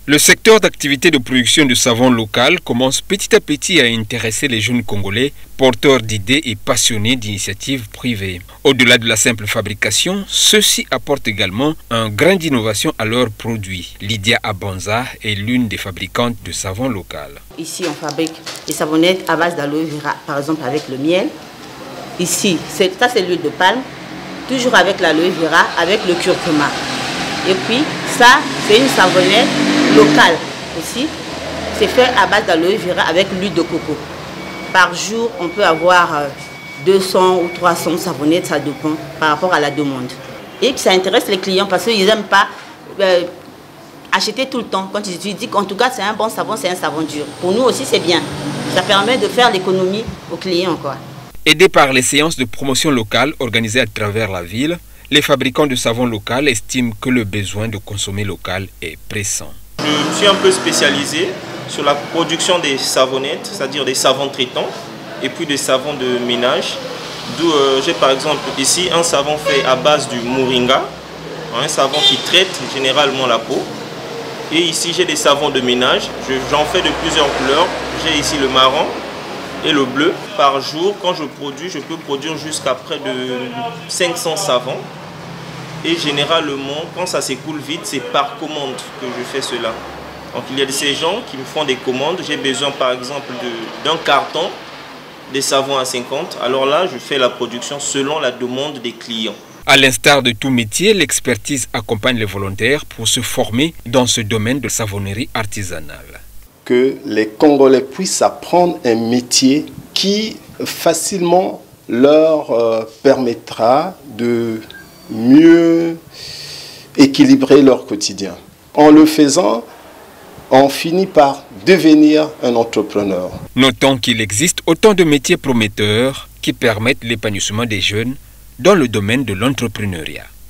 Le secteur d'activité de production de savon local commence petit à petit à intéresser les jeunes Congolais, porteurs d'idées et passionnés d'initiatives privées. Au-delà de la simple fabrication, ceux-ci apportent également un grain d'innovation à leurs produits. Lydia Abanza est l'une des fabricantes de savon local. Ici, on fabrique des savonnettes à base d'aloe vera, par exemple avec le miel. Ici, ça c'est l'huile de palme, toujours avec l'aloe vera, avec le curcuma. Et puis, ça, c'est une savonnette locale aussi. C'est fait à base d'aloe vera avec l'huile de coco. Par jour, on peut avoir 200 ou 300 savonnettes, ça dépend par rapport à la demande. Et ça intéresse les clients parce qu'ils n'aiment pas acheter tout le temps. Quand ils disent qu'en tout cas, c'est un bon savon, c'est un savon dur. Pour nous aussi, c'est bien. Ça permet de faire l'économie aux clients, quoi. Aidés par les séances de promotion locale organisées à travers la ville, les fabricants de savon local estiment que le besoin de consommer local est pressant. Je me suis un peu spécialisé sur la production des savonnettes, c'est-à-dire des savons traitants et puis des savons de ménage. D'où j'ai par exemple ici un savon fait à base du moringa, un savon qui traite généralement la peau. Et ici j'ai des savons de ménage, j'en fais de plusieurs couleurs. J'ai ici le marron et le bleu. Par jour, quand je produis, je peux produire jusqu'à près de 500 savons. Et généralement, quand ça s'écoule vite, c'est par commande que je fais cela. Donc il y a de ces gens qui me font des commandes. J'ai besoin par exemple d'un carton, des savons à 50. Alors là, je fais la production selon la demande des clients. À l'instar de tout métier, l'expertise accompagne les volontaires pour se former dans ce domaine de savonnerie artisanale. Que les Congolais puissent apprendre un métier qui facilement leur permettra de mieux équilibrer leur quotidien. En le faisant, on finit par devenir un entrepreneur. Notons qu'il existe autant de métiers prometteurs qui permettent l'épanouissement des jeunes dans le domaine de l'entrepreneuriat.